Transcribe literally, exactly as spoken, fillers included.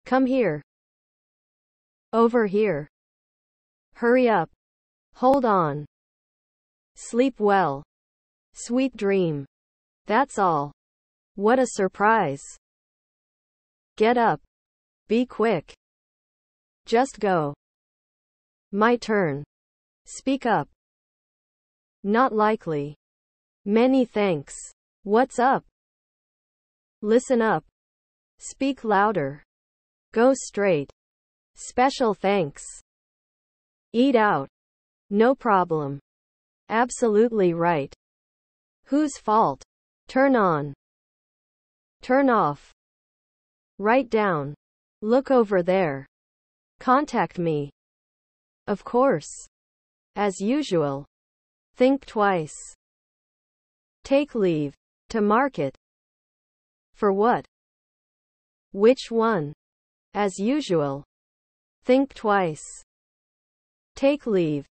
Come here. Over here. Hurry up. Hold on. Sleep well. Sweet dream. That's all. What a surprise. Get up. Be quick. Just go. My turn. Speak up. Not likely. Many thanks. What's up? Listen up. Speak louder. Go straight. Special thanks. Eat out. No problem. Absolutely right. Whose fault? Turn on. Turn off. Write down. Look over there. Contact me. Of course. As usual. Think twice. Take leave. To market. For what? Which one? As usual. Think twice. Take leave.